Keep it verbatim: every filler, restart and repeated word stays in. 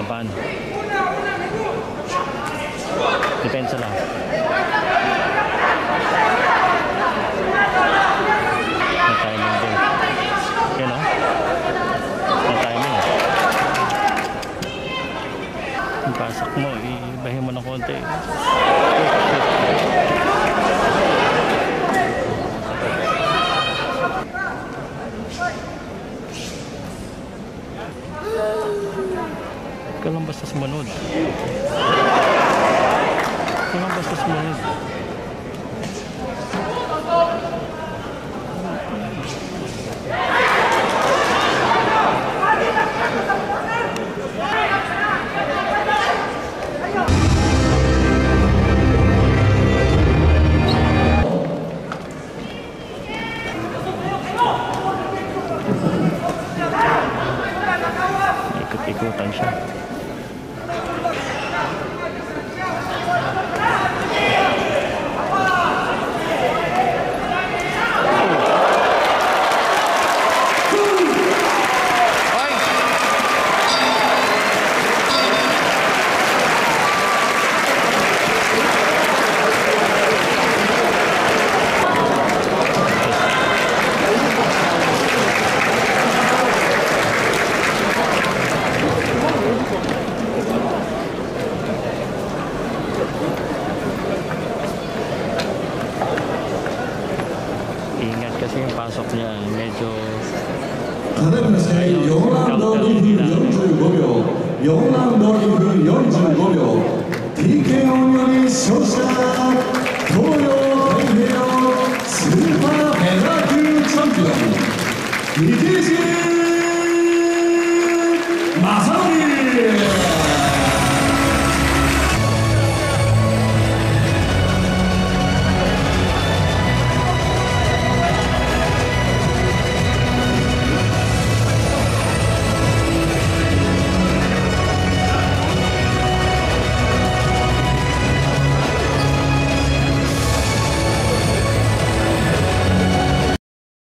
laban. Depensa lang. May timing din. Yan o. May timing. Yung pasok mo, ibahin mo ng konti. Ikaw lang basta sumunod. Ikaw lang basta sumunod. Ikot-ikutan siya. Kasi yung pasok niya medyo よんラウンドにふんよんじゅうごびょうよんラウンドにふんよんじゅうごびょう ティーケーオー により勝者東洋太平洋スーパーフェザー級チャンピオン力士